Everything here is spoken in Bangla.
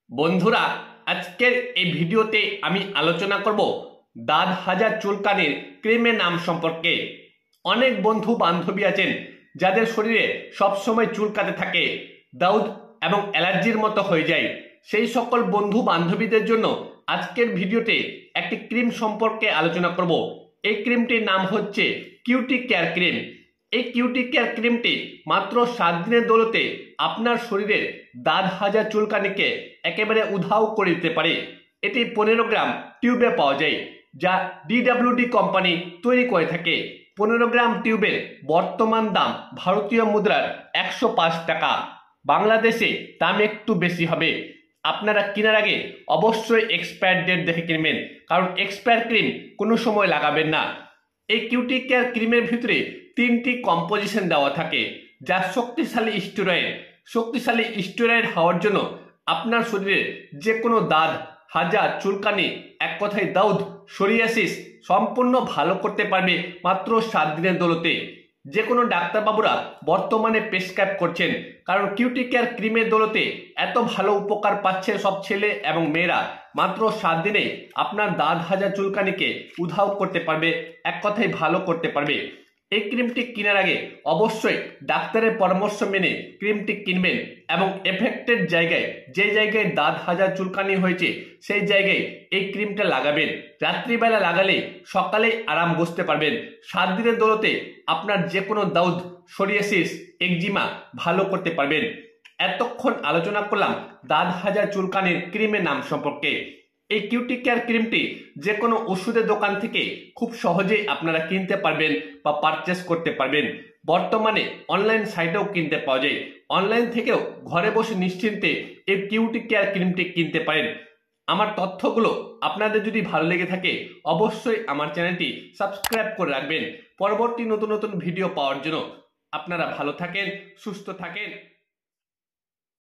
বন্ধুরা, আজকের এই ভিডিওতে আমি আলোচনা করব দাঁত হাজার চুলকানির ক্রিমের নাম সম্পর্কে। অনেক বন্ধু বান্ধবী আছেন যাদের শরীরে সবসময় চুলকাতে থাকে, দাউদ এবং অ্যালার্জির মতো হয়ে যায়। সেই সকল বন্ধু বান্ধবীদের জন্য আজকের ভিডিওতে একটি ক্রিম সম্পর্কে আলোচনা করব। এই ক্রিমটির নাম হচ্ছে কিউটি কেয়ার ক্রিম। এই কিউটি কেয়ার ক্রিমটি মাত্র 7 দিনের দৌলতে আপনার শরীরের দাঁত হাজার চুলকানিকে একেবারে উধাও করে দিতে পারে। এটি 15 গ্রাম টিউবে পাওয়া যায়, যা DWD কোম্পানি তৈরি করে থাকে। 15 গ্রাম টিউবের বর্তমান দাম ভারতীয় মুদ্রার 105 টাকা। বাংলাদেশে দাম একটু বেশি হবে। আপনারা কেনার আগে অবশ্যই এক্সপায়ার ডেট দেখে কিনবেন, কারণ এক্সপায়ার ক্রিম কোনো সময় লাগাবেন না। এই কিউটি কেয়ার ক্রিমের ভিতরে 3টি কম্পোজিশন দেওয়া থাকে, যা শক্তিশালী স্টেরয়েড হওয়ার জন্য আপনার শরীরে যে কোনো দাঁত হাজার চুলকানি, এক কথায় দাউদ, সোরিয়াসিস সম্পূর্ণ ভালো করতে পারবে মাত্র 7 দিনের দৌলতে। যে কোনো ডাক্তারবাবুরা বর্তমানে প্রেসক্রাইব করছেন, কারণ কিউটি কেয়ার ক্রিমের দৌলতে এত ভালো উপকার পাচ্ছে সব ছেলে এবং মেয়েরা। মাত্র 7 দিনে আপনার দাঁত হাজার চুলকানিকে উধাও করতে পারবে, এক কথায় ভালো করতে পারবে। এই ক্রিমটি কেনার আগে অবশ্যই ডাক্তারের পরামর্শ মেনে ক্রিমটি কিনবেন এবং এফেক্টেড জায়গায়, যে জায়গায় দাঁত হাজার চুলকানি হয়েছে সেই জায়গায় এই ক্রিমটা লাগাবেন। রাত্রিবেলা লাগালে সকালে আরাম বুঝতে পারবেন। 7 দিনের দৌলতে আপনার যে কোনো দাউদ, সোরিয়াসিস, একজিমা ভালো করতে পারবেন। এতক্ষণ আলোচনা করলাম দাঁত হাজার চুলকানির ক্রিমের নাম সম্পর্কে। এই কিউটি কেয়ার ক্রিমটি যে কোনো ওষুধের দোকান থেকে খুব সহজেই আপনারা কিনতে পারবেন বা পারচেস করতে পারবেন। বর্তমানে অনলাইন সাইটেও কিনতে পাওয়া যায়। অনলাইন থেকেও ঘরে বসে নিশ্চিন্তে এই কিউটি কেয়ার ক্রিমটি কিনতে পারেন। আমার তথ্যগুলো আপনাদের যদি ভালো লেগে থাকে অবশ্যই আমার চ্যানেলটি সাবস্ক্রাইব করে রাখবেন পরবর্তী নতুন নতুন ভিডিও পাওয়ার জন্য। আপনারা ভালো থাকেন, সুস্থ থাকেন।